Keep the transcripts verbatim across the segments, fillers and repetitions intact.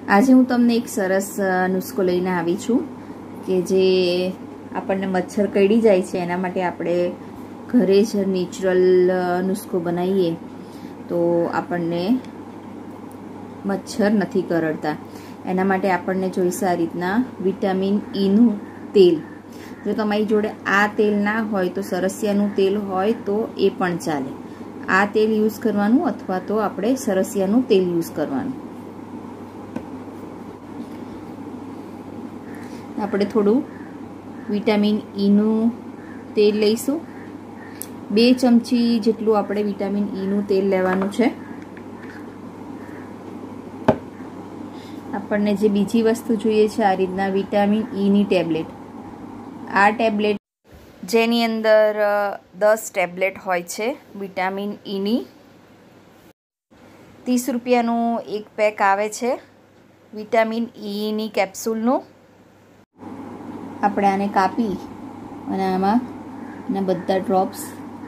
આજે હું તમને એક સરસ નુસ્ખો લઈને આવી છું કે જે આપણને મચ્છર કરડી જાય છે એના માટે આપણે ઘરે જ નેચરલ નુસ્ખો બનાવીએ તો આપણને મચ્છર નથી કરડતા। એના માટે આપણને જોઈશે આ રીતના વિટામિન ઈ નું તેલ। જો તમારી જોડે આ તેલ ના હોય તો સરસિયાનું તેલ હોય તો એ પણ ચાલે। આ તેલ યુઝ કરવાનું અથવા તો આપણે સરસિયાનું તેલ યુઝ કરવાનું। આપણે થોડું વિટામિન ઈ નું તેલ લઈશું। બે ચમચી જેટલું આપણે વિટામિન ઈ નું તેલ લેવાનું છે। આપણને જે બીજી વસ્તુ જોઈએ છે આ રીતના વિટામિન ઈ ની ટેબ્લેટ। આ ટેબ્લેટ જેની અંદર દસ ટેબ્લેટ હોય છે વિટામિન ઈ ની। ત્રીસ રૂપિયાનું એક પેક આવે છે વિટામિન ઈ ની કેપ્સ્યુલનું। આપણે આને કાપી અને આમાં ના બધા ડ્રોપ્સ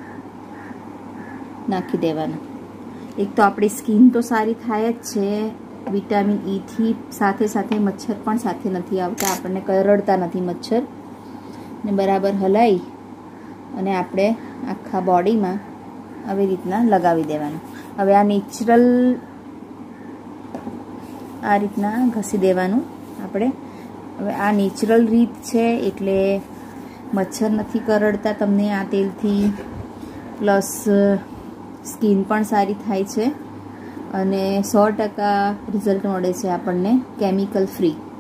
નાખી દેવાના। એક તો આપણી સ્કિન તો સારી થાય જ છે વિટામિન ઈ થી, સાથે સાથે મચ્છર પણ સાથે નથી આવતા, આપણને કરડતા નથી મચ્છર। ને બરાબર હલાવી અને આપણે આખા બોડીમાં આવી રીતના લગાવી દેવાનું। હવે આ નેચરલ આ રીતના ઘસી દેવાનું આપણે। હવે આ નેચરલ રીત છે એટલે મચ્છર નથી કરડતા તમને આ તેલથી, પ્લસ સ્કિન પણ સારી થાય છે અને સો ટકા રિઝલ્ટ મળે છે આપણને કેમિકલ ફ્રી।